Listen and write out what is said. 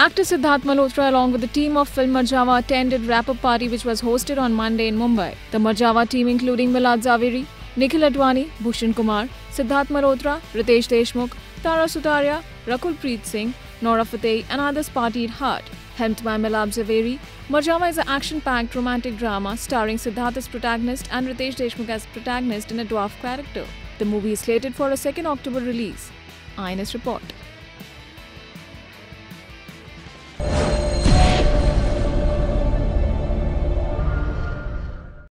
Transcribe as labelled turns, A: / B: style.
A: Actor Sidharth Malhotra along with the team of film Marjaavan attended wrap-up party which was hosted on Monday in Mumbai. The Marjaavan team including Milad Zaveri, Nikhil Advani, Bhushan Kumar, Sidharth Malhotra, Riteish Deshmukh, Tara Sutaria, Rakulpreet Singh, Nora Fateh and others partied hard. Helmed by Milad Zaveri, Marjaavan is an action-packed romantic drama starring Sidharth as protagonist and Riteish Deshmukh as protagonist in a dwarf character. The movie is slated for a 2nd October release. INS report.